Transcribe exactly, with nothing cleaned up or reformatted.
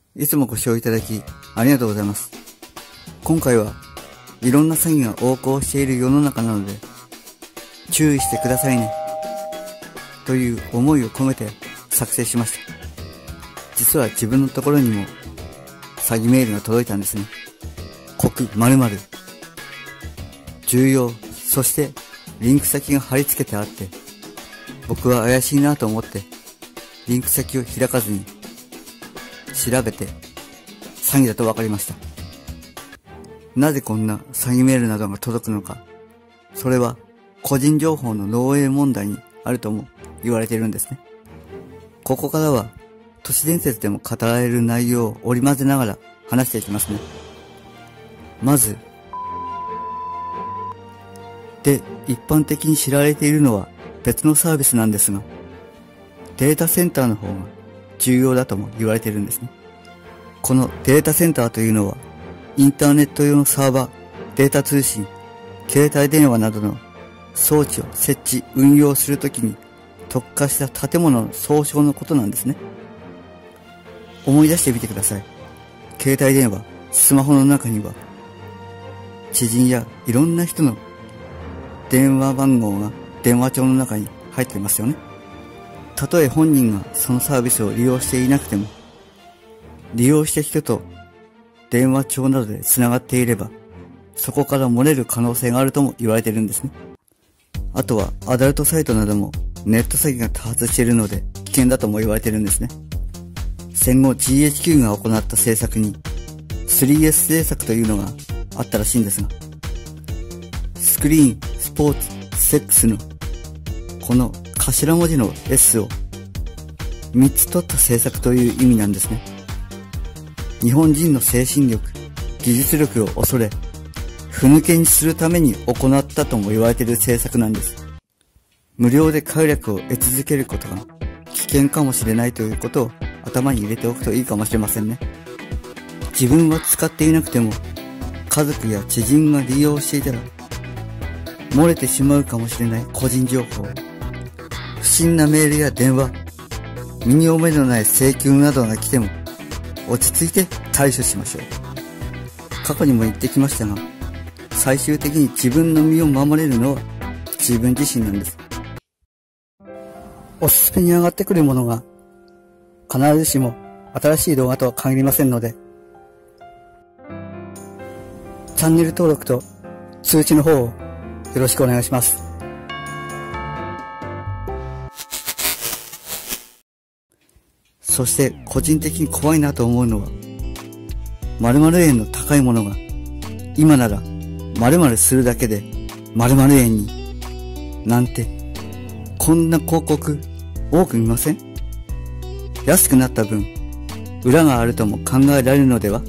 いつもご視聴いただきありがとうございます。今回はいろんな詐欺が横行している世の中なので注意してくださいねという思いを込めて作成しました。実は自分のところにも詐欺メールが届いたんですね。国〇〇重要、そしてリンク先が貼り付けてあって、僕は怪しいなと思ってリンク先を開かずに調べて詐欺だと分かりました。なぜこんな詐欺メールなどが届くのか、それは個人情報の漏洩問題にあるとも言われているんですね。ここからは都市伝説でも語られる内容を織り交ぜながら話していきますね。まずで一般的に知られているのは別のサービスなんですが、データセンターの方が重要だとも言われているんですね。このデータセンターというのはインターネット用のサーバー、データ通信、携帯電話などの装置を設置、運用するときに特化した建物の総称のことなんですね。思い出してみてください。携帯電話、スマホの中には知人やいろんな人の電話番号が電話帳の中に入っていますよね。たとえ本人がそのサービスを利用していなくても、利用した人と電話帳などでつながっていれば、そこから漏れる可能性があるとも言われているんですね。あとはアダルトサイトなどもネット詐欺が多発しているので危険だとも言われているんですね。戦後 ジーエイチキュー が行った政策に スリーエス 政策というのがあったらしいんですが、スクリーン、スポーツ、セックスのこの頭文字の S をみっつ取った政策という意味なんですね。日本人の精神力、技術力を恐れ、ふぬけにするために行ったとも言われている政策なんです。無料で快楽を得続けることが危険かもしれないということを頭に入れておくといいかもしれませんね。自分は使っていなくても家族や知人が利用していたら漏れてしまうかもしれない個人情報、不審なメールや電話、身に覚えのない請求などが来ても落ち着いて対処しましょう。過去にも言ってきましたが、最終的に自分の身を守れるのは自分自身なんです。おすすめに上がってくるものが必ずしも新しい動画とは限りませんので、チャンネル登録と通知の方をよろしくお願いします。そして個人的に怖いなと思うのは、〇〇円の高いものが今なら〇〇するだけで〇〇円になんて、こんな広告多く見ません？安くなった分裏があるとも考えられるのでは？